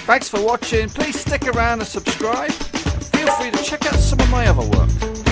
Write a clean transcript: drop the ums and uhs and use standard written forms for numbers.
Thanks for watching. Please stick around and subscribe. Feel free to check out some of my other work.